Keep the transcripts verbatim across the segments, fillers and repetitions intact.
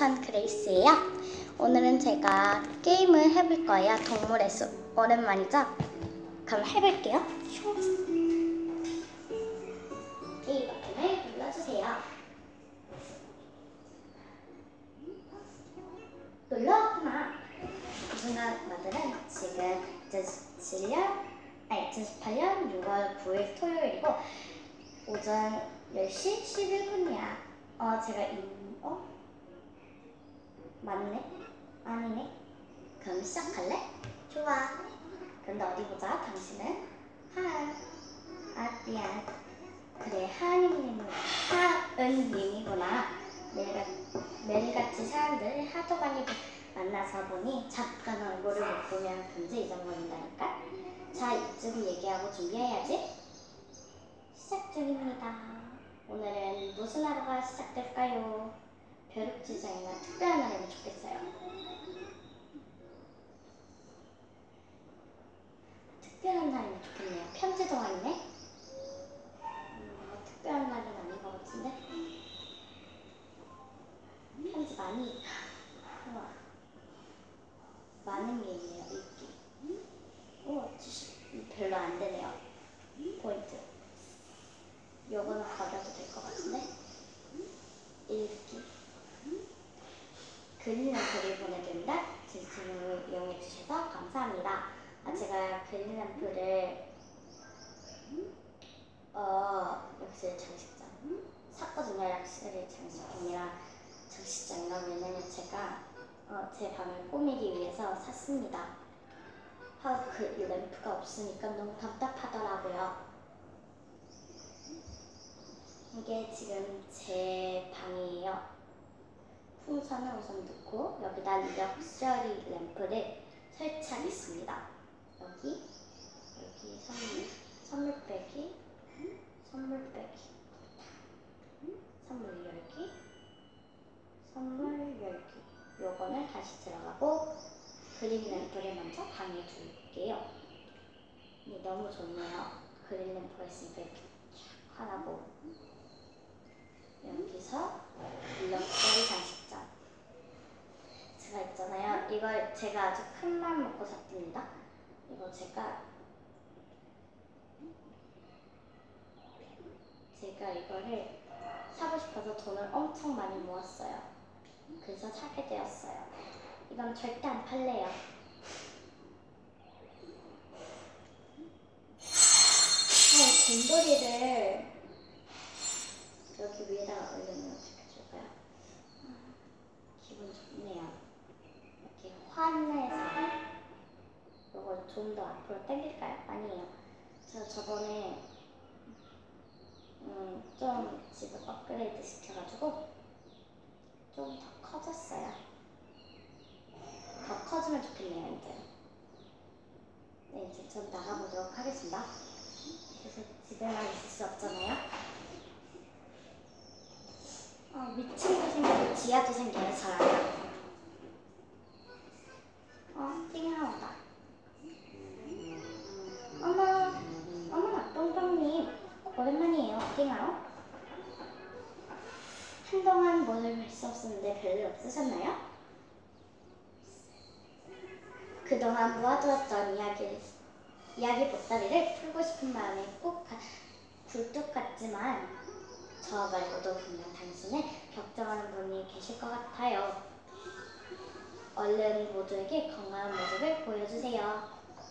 전 그레이스예요. 오늘은 제가 게임을 해볼 거예요. 동물의 숲. 오랜만이죠? 그럼 해볼게요. 게임 버튼을 눌러주세요. 놀랐구나. 누나들은 지금 이천십칠 년, 아니 이천십팔 년 유월 구일 토요일이고 오전 열 시 십일 분이야. 어 제가 이, 어? 맞네? 아니네? 그럼 시작할래? 좋아. 근데 어디 보자. 당신은 하은. 아 미안. 그래 하은님은 하은님이구나. 매일같, 매일같이 사람들 하도 많이 만나서 보니 잠깐 얼굴을 못 보면 금세 잊어버린다니까. 자 이쯤 얘기하고 준비해야지. 시작 중입니다. 오늘은 무슨 하루가 시작될까요? 벼룩지장이나 특별한 날이면 좋겠어요. 특별한 날이면 좋겠네요. 편지도 왔네? 음, 뭐 특별한 날은 아닌 것 같은데? 편지 많이, 우와. 많은 게 있네요. 읽기. 우와, 별로 안 되네요. 포인트. 요거는 버려도 될 것 같은데? 읽기. 그리는 글을 보내드립니다. 제 질문을 이용해주셔서 감사합니다. 아, 제가 그린 램프를 어 역시 장식장 샀거든요. 역시 장식품이랑 장식장이랑. 왜냐면 제가 어, 제 방을 꾸미기 위해서 샀습니다. 아, 그 램프가 없으니까 너무 답답하더라고요. 이게 지금 제 방이에요. 풍선을 우선 넣고 여기다 럭셔리 램프를 설치하겠습니다. 여기 여기 선물 선물백이 선물백이 선물 열기 선물 열기. 요거는 다시 들어가고 그린 램프를 먼저 방에 둘게요. 네, 너무 좋네요. 그린 램프가 있으니까 이렇게 쫙 하라고. 여기서 럭셔리 장식장. 제가 있잖아요. 이걸 제가 아주 큰 맘 먹고 샀습니다. 이거 제가 제가 이거를 사고 싶어서 돈을 엄청 많이 모았어요. 그래서 사게 되었어요. 이건 절대 안 팔래요. 어, 곰돌이를 여기 위에다가 올려놓으면 어떻게 좋을까요? 기분 좋네요. 이렇게 환해서. 이걸 좀 더 앞으로 당길까요? 아니에요. 제가 저번에 음, 좀 집을 업그레이드 시켜가지고 좀 더 커졌어요. 더 커지면 좋겠네요. 이제 네, 이제 전 나가보도록 하겠습니다. 그래서 집에만 있을 수 없잖아요. 어, 위층도 생기고 지하도 생겨요. 잘 알아요. 어, 띵하오다. 어머, 어머나, 똥똥님. 오랜만이에요. 띵하오. 한동안 뭘 할 수 없었는데 별일 없으셨나요? 그동안 모아두었던 이야기, 이야기 보따리를 풀고 싶은 마음이 꼭 굴뚝 같지만 저 말고도 분명 당신을 걱정하는 분이 계실 것 같아요. 얼른 모두에게 건강한 모습을 보여주세요.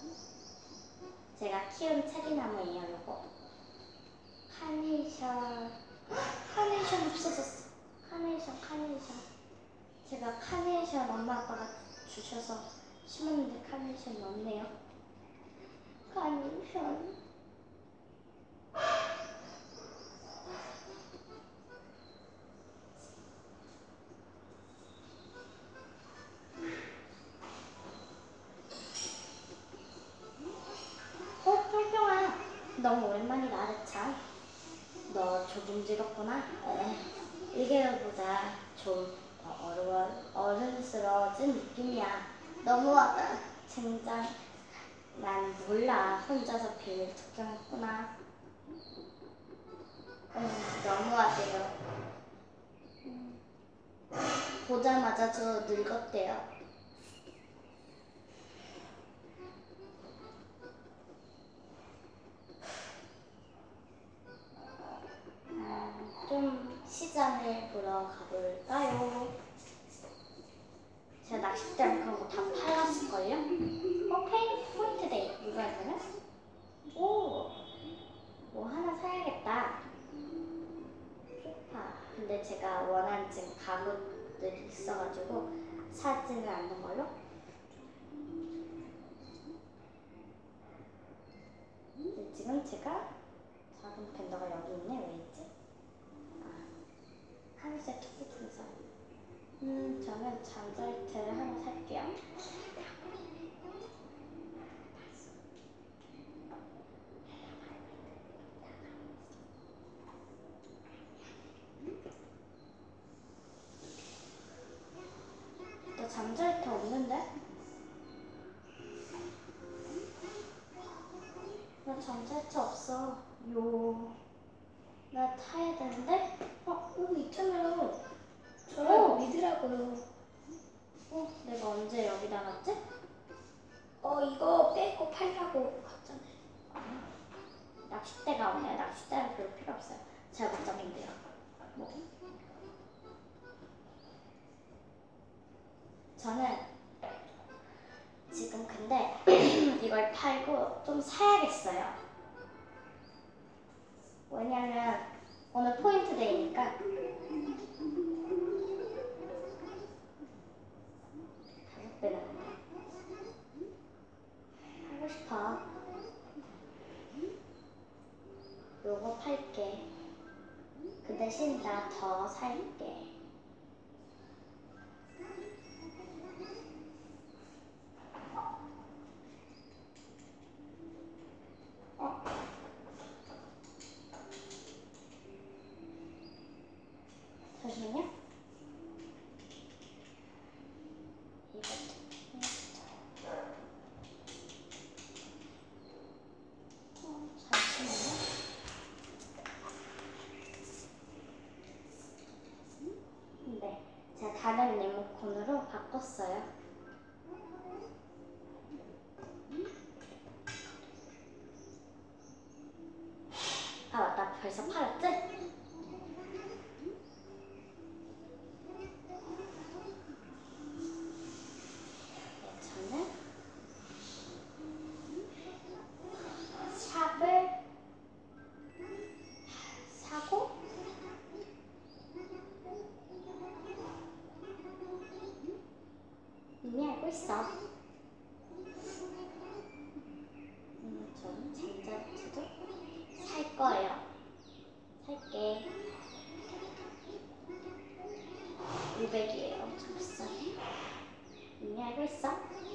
제가 키운 체리나무예요. 요거 카네이션. 카네이션 없어졌어. 카네이션 카네이션. 제가 카네이션 엄마 아빠가 주셔서 심었는데 카네이션이 없네요. 카네이션. 어, 뿅뿅아. 너무 오랜만이다. 아르찬. 너 조금 즐겁구나. 일 개월보다 좀 어려워, 어른스러워진 느낌이야. 너무하다. 젠장. 난 몰라. 혼자서 비밀 특정했구나. 음, 너무하대요. 음. 보자마자 저 늙었대요. 음, 좀 시장을 보러 가볼까요? 제가 낚싯대랑 그런 거 다 팔았을걸요? 어, 페인 포인트 데이 이거였나요? 오, 뭐 하나 사야겠다. 아, 근데 제가 원하는 지금 가구들이 있어가지고 사지는 않는 걸로. 근데 지금 제가 작은 팬더가 여기 있네. 왜 있지? 아, 한 세트 붙은서. 음, 저는 잠자리채를 하나 살게요. 나 잠자리채 없는데? 나 잠자리채 없어. 요. 나 타야 되는데? 어, 여기 있잖아요. 저를 믿으라고요. 어, 내가 언제 여기다 놨지? 어, 이거 빼고 팔라고 갔잖아요. 아, 낚싯대가 없네요. 낚싯대는 별로 필요 없어요. 제가 못 잡는데요. 뭐. 저는 지금 근데 이걸 팔고 좀 사야겠어요. 왜냐면 오늘 포인트 데이니까. 다섯 배 나는데 하고 싶어. 요거 팔게. 그 대신 나 더 살게. 어? 잠시만요. 이거 어, 잠시만요. 네, 제가 다른 리모컨으로 바꿨어요. 아 맞다, 벌써 팔았지? 네, 저는 샵을 사고 이미 알고 있어. 음, 저는 잠자리채도 살 거예요. 살게. 오백이에요. 엄청 비싸네. 이미 알고 있어.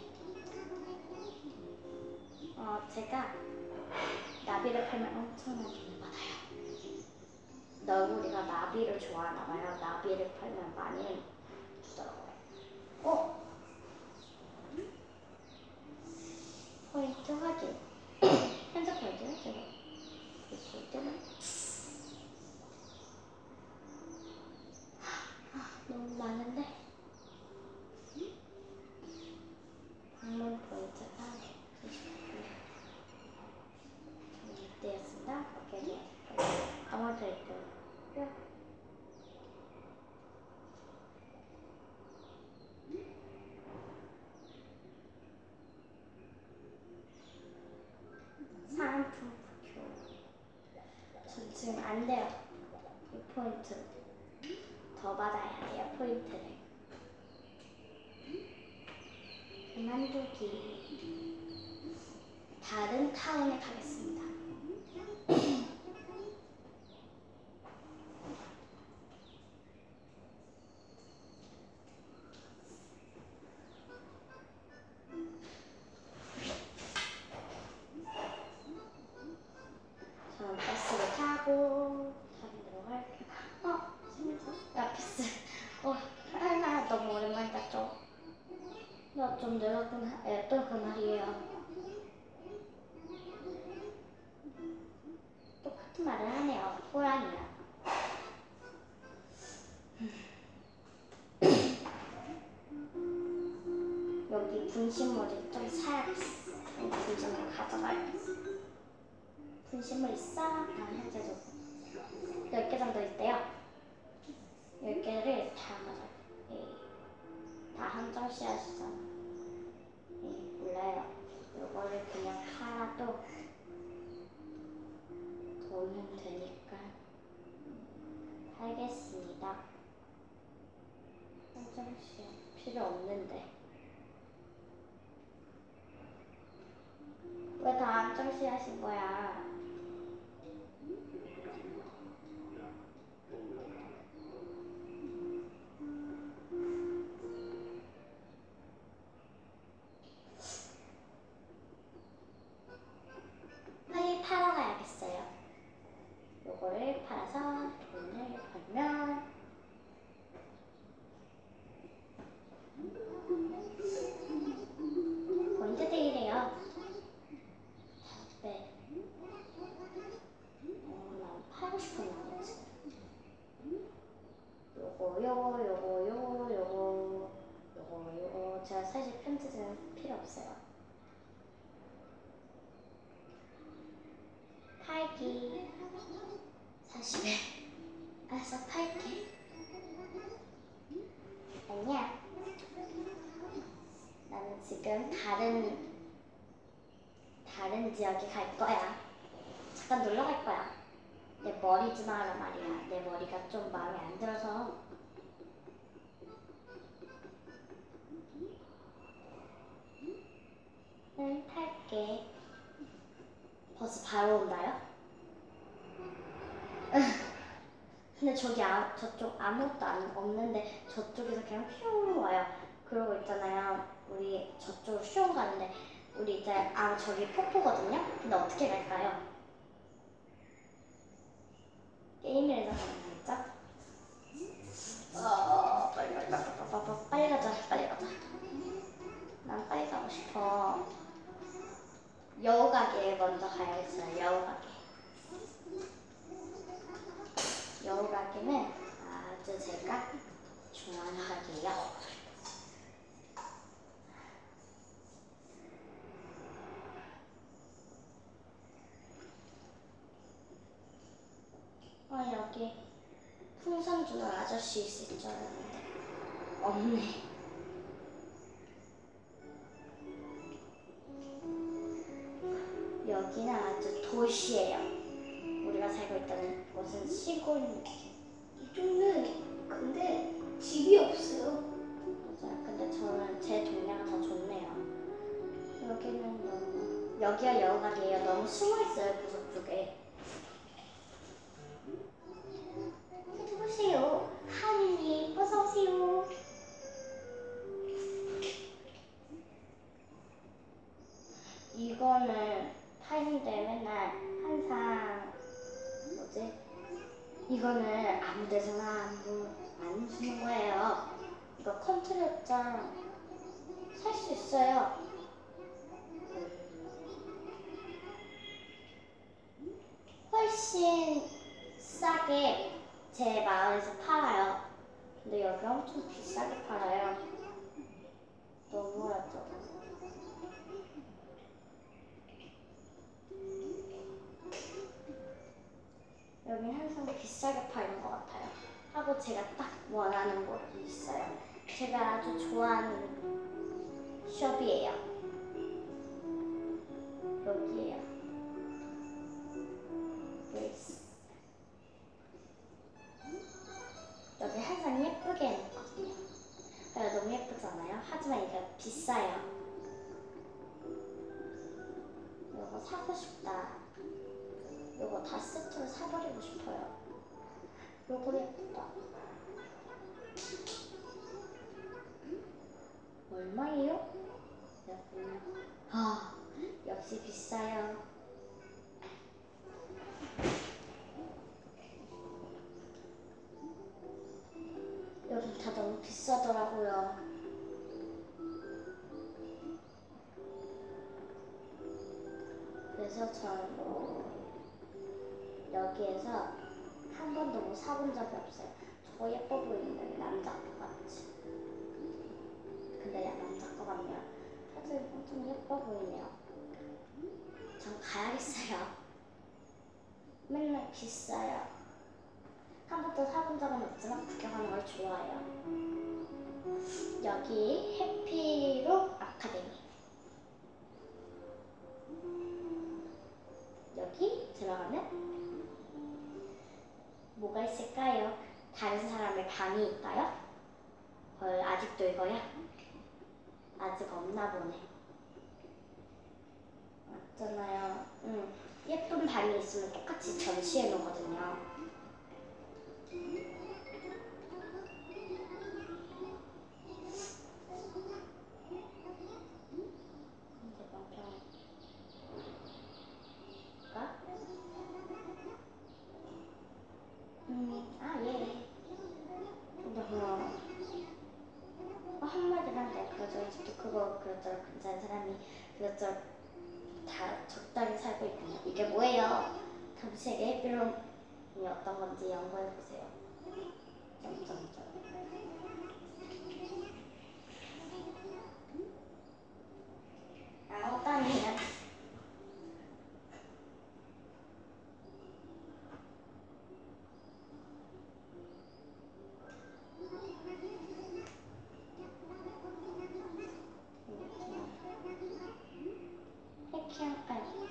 어, 제가 나비를 팔면 엄청난 돈을 받아요. 너구리가 나비를 좋아하나 봐요. 나비를 팔면 많이 주더라고요. 어? 포인트 확인. 현재 포인트는 제가 이 포인트는 아, 너무 많은데 방문 포인트가 저는 이때였습니다. 오케이. 아무것도 있고요. 사은품 부표. 전 지금 안 돼요. 이 포인트 더 받아야 돼요. 포인트를. 그만두기. 다른 타운에 가겠습니다. 저는 버스를 타고 다른 데로 갈게요. 어? 심지어 라피스. 어, 하나 너무 오랜만에 땄죠? 나 좀 늙었구나. 예, 또 그 말이에요. 똑같은 말을 하네요. 호랑이야. 분신물을 좀 사야겠어. 분신물 가져가야겠어. 분신물 있어? 난 현재도 열 개 정도 있대요. 열 개를 다 가져가. 다 한정 씨앗이잖아. 몰라요. 이거를 그냥 팔아도 돈은 되니까 팔겠습니다. 한정 씨앗 필요 없는데. 왜 다 한정 씨앗인 거야? 빨리 팔아 가야겠어요. 요거를 팔아서 돈을 벌면 포인트들이래요. 다섯 배. 어, 난 팔고 싶은 거지. 요거 요거 요거 요거 요거 요거 요거 제가 사실 편집은 필요 없어요. 팔기 사십 회. 알았어, 팔게. 아니야. 나는 지금 다른 다른 지역에 갈 거야. 잠깐 놀러 갈 거야. 내 머리 좀 하라 말이야. 내 머리가 좀 마음에 안 들어서. 응, 탈게. 버스 바로 온다요? 근데 저기 아, 저쪽 아무것도 안, 없는데 저쪽에서 그냥 휘용 와요. 그러고 있잖아요. 우리 저쪽으로 휘용 가는데 우리 이제 아 저기 폭포거든요? 근데 어떻게 갈까요? 게임이라서 가는 거죠? 어, 빨리 빨리 빨리 빨리 빨리 빨리 가자. 빨리 가자. 난 빨리 가고 싶어. 여우 가게에 먼저 가야겠어요. 여우 가게. 여우 가게는 아주 제가 좋아하는 가게예요. 아 여기 풍선 주는 아저씨 있을 줄 알았는데 없네. 여기는 아주 도시예요. 우리가 살고 있다는 곳은 시골 느낌. 이쪽은 근데 집이 없어요. 맞아요. 근데 저는 제 동네가 더 좋네요. 여기는 너무 여기가 여우 가게예요. 너무 숨어 있어요 구석 쪽에. 누구세요? 하느님 어서 오세요. 이거는 타임인데 맨날 항상 뭐지? 이거는 아무 데서나 아무 안 주는 거예요. 이거 컨트롤장 살 수 있어요. 훨씬 싸게 제 마을에서 팔아요. 근데 여기 엄청 비싸게 팔아요. 너무하죠. 여긴 항상 비싸게 파는 것 같아요. 하고 제가 딱 원하는 곳이 있어요. 제가 아주 좋아하는 숍이에요. 여기에요. 그레이스. 여기 항상 예쁘게 해놨거든요. 그래서 너무 예쁘잖아요. 하지만 이게 비싸요. 이거 사고 싶다. 이거 다 세트로 사버리고 싶어요. 요거 예쁘다. 얼마예요? 아, 역시 비싸요. 여기 다 너무 비싸더라고요. 그래서 전 여기에서 한 번도 뭐 사본 적이 없어요. 저거 예뻐 보이는 남자 거 같지? 근데 야 남자 거 같냐? 좀, 좀 예뻐 보이네요. 전 가야겠어요. 맨날 비싸요. 한 번도 사본 적은 없지만 구경하는 걸 좋아해요. 여기 해피록 아카데미. 여기 들어가면 뭐가 있을까요? 다른 사람의 방이 있까요? 헐, 아직도 이거야? 아직 없나 보네. 맞잖아요. 응. 예쁜 방이 있으면 똑같이 전시해 놓거든요. 음, 아, 예. 근데 뭐, 어, 한마디만 내 그러죠. 집도 그거 그렇죠. 괜찮은 사람이 그렇죠. 다 적당히 살고 있군요. 이게 뭐예요? 당시에게 해피롬이 어떤 건지 연구해 보세요. 점점점. 아무것도 아니에요. 해킹, 아니,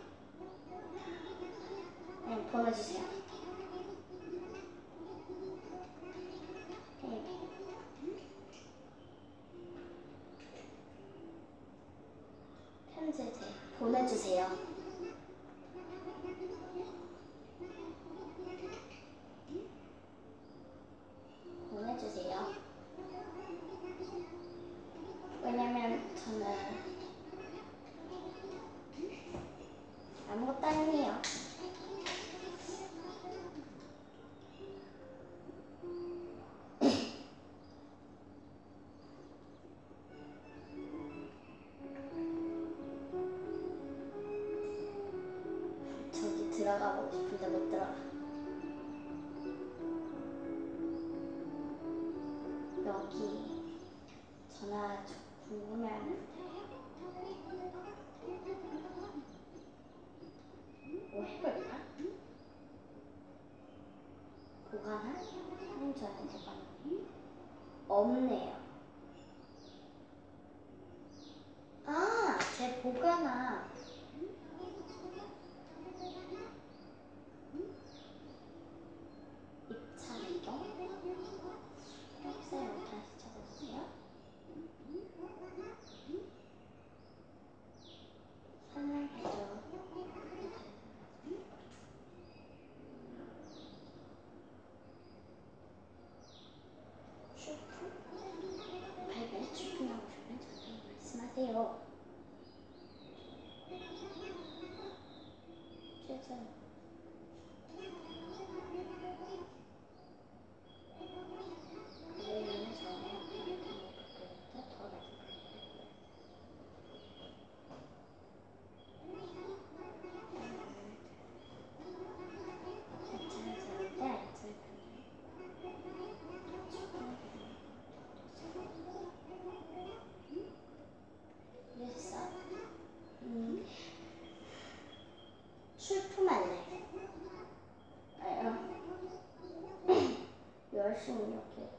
아니 보내주세요. 네. 편지 제 보내주세요. 보내주세요. 왜냐면 저는 아무것도 아니에요. 저기 들어가 보고 싶은데 못 들어가. 여기 전화 궁금해하는데 뭐 해볼까? 보관한? 혼자 보관 없네요. 아, 제 보관한 입찰이동? 학생 다시 찾아주세요. 설명해줘. 출품? 발견 출품하고 싶으면 저한테 말씀하세요. 최선. 음, 출품할래. 아유, 열심히 이렇게.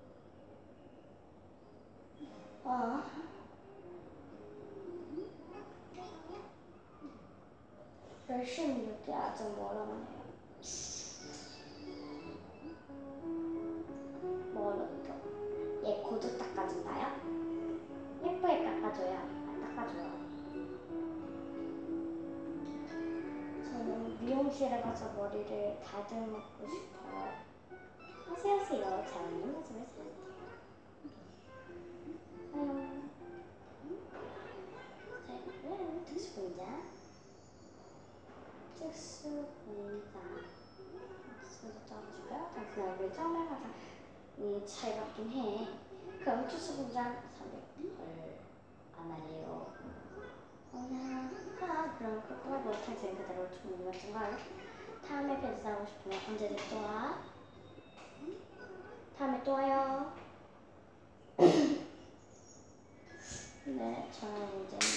어. 열심히 이렇게 아주 멀어가네요. 멀었죠. 얘 고도 닦아준다요? 예쁘게 깎아줘요. 아, 닦아줘요. 저는 미용실에 가서 머리를 다듬고 싶어요. 어서오세요. 잘 어울리는 모습을 사세요. 아유. 자, 특수 공장. 특수 공장. 특수 짜주고요. 당신 얼굴이 정말 가장 음, 잘 받긴 해. 그럼 특수 공장 삼백 헐, 안 할래요. 어나 하 그럼 그거 못하지 그대로 좀 맞춘 거예요. 다음에 벤스하고 싶으면 언제든 또 와. 다음에 또 와요. 네, 저는 이제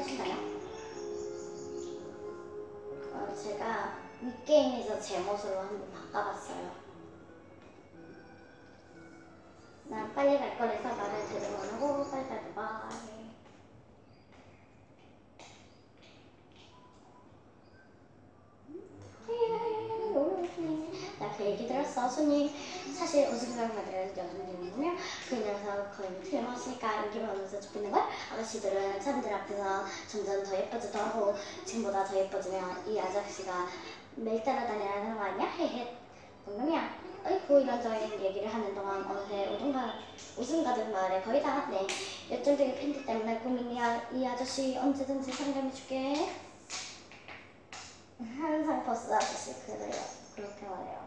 괜찮으신가요? 어, 제가 윗게임에서 제 모습으로 한번 바꿔봤어요. 난 빨리 갈 거라서 말을 제대로 안 하고 빨리 갈 거야. 나 그 얘기 들었어. 손님 사실 우승강마들은 여성들이군요. 그 녀석 거의 틀림없으니까 인기 많으면서 좋겠는 걸. 아가씨들은 사람들 앞에서 점점 더 예뻐지도 하고 지금보다 더 예뻐지면 이 아저씨가 매일 따라다니라는 거 아니야? 헤헤. 농담이야. 어이구 이런저런 얘기를 하는 동안 어느새 우승가, 우승 가득 마을에 거의 다 왔네. 열정적인 팬들 때문에 고민이야. 이 아저씨 언제든지 상담해줄게. 항상 버스 아저씨 그래요. 그렇게 말해요.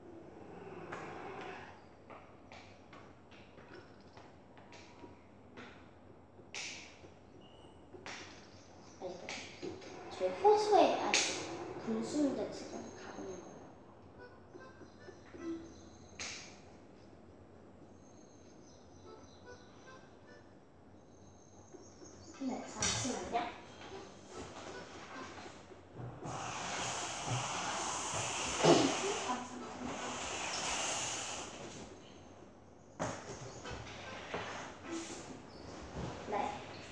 저희 호수에 아니 분수인데 지금 가보는 거예요. 네, 잠시만요. 네.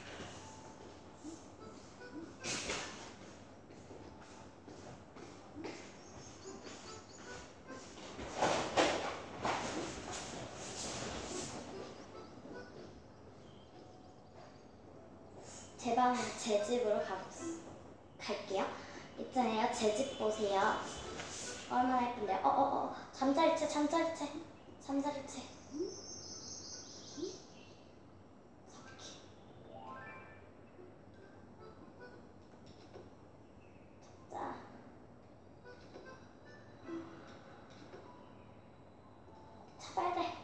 제 방, 제 집으로 가, 갈게요. 있잖아요. 제 집 보세요. 얼마나 예쁜데요? 어어어. 잠자리채, 잠자리채. 잠자리채. 자. 잡아야 돼.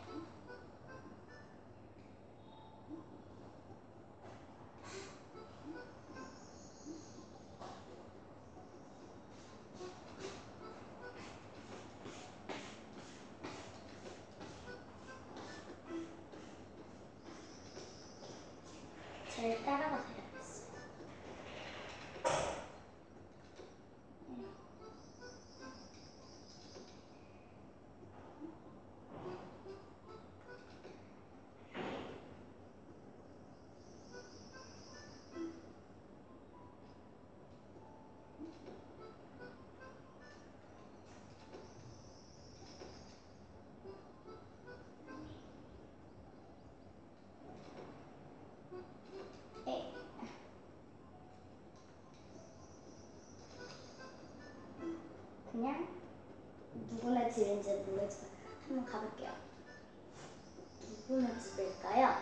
잘 따라가세요. 네. 그냥 누구네 집인지 모르지만 한번 가볼게요. 누구네 집일까요?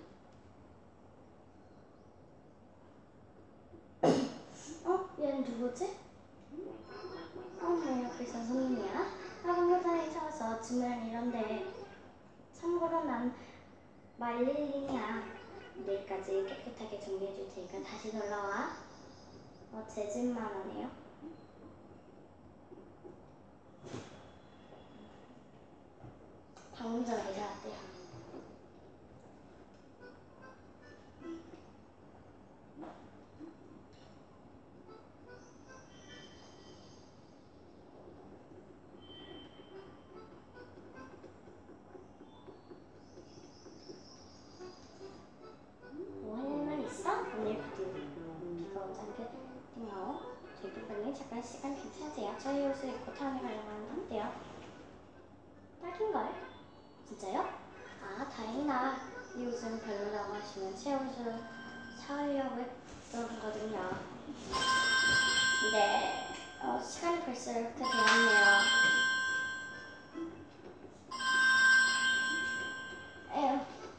어? 얘는 누구지? 어, 네, 여기 있어 손님이야. 아, 방금전에 찾아서 주문 이런데 참고로 난 말릴링이야. 내일까지 깨끗하게 정리해줄 테니까 다시 놀러와. 어, 제 집만 하네요. 방금 전에 이사 왔대요. 뭐 하는 말 있어? 오늘 부디 비가 오지 않게 띵하오. 저희 기사님 잠깐 시간 괜찮으세요? 저희 옷을 입고 타운에 가려고 하는데요. 딱인걸? 진짜요? 아, 다행이다. 이 옷은 별로라고 하시면 새 옷을 사려고 했던 거거든요. 네, 어, 시간이 벌써 이렇게 되었네요. 에휴.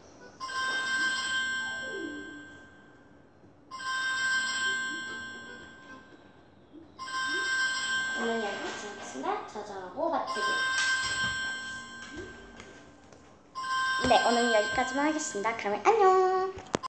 오늘 여기까지 하겠습니다. 저저하고 마치기. 네, 오늘 여기까지만 하겠습니다. 그러면 안녕.